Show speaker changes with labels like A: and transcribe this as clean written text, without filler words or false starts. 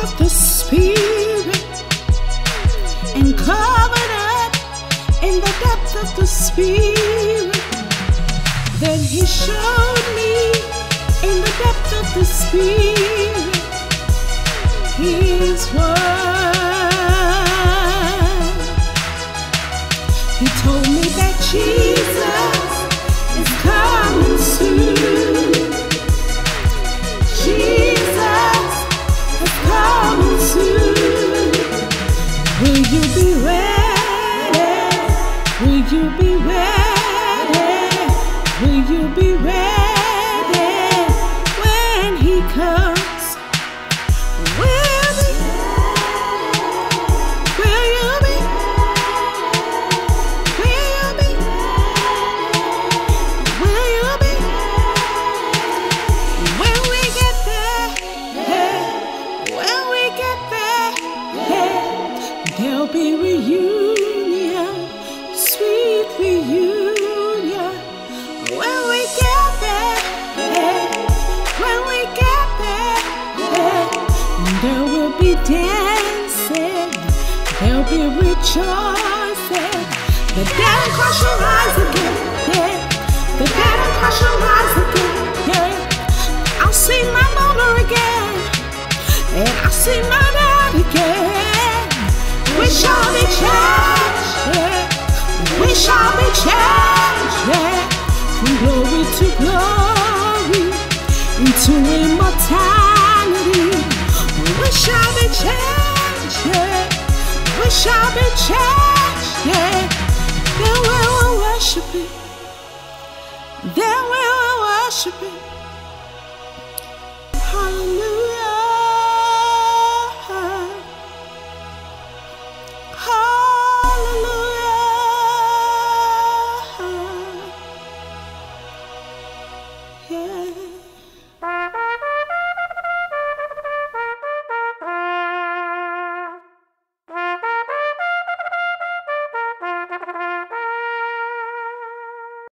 A: of the Spirit and covered up in the depth of the Spirit. Then he showed me in the depth of the Spirit his word. He told me that Jesus is coming soon. Jesus is coming soon. Will you be ready? Will you be ready? Will you be ready when he comes? Will you be? Will you be? Will you be? When we get there, when we get there, there'll be reunion, sweet reunion. When we get there, when we get there, there will be dancing, there'll be rejoicing. The dead in Christ shall rise again, the dead in Christ shall rise again, I'll see my mother again, and I'll see my dad again. We shall be changed, we shall be changed, from glory to glory, into immortality. We shall be changed, we shall be changed, then we will worship Him, then we will worship Him. Hallelujah.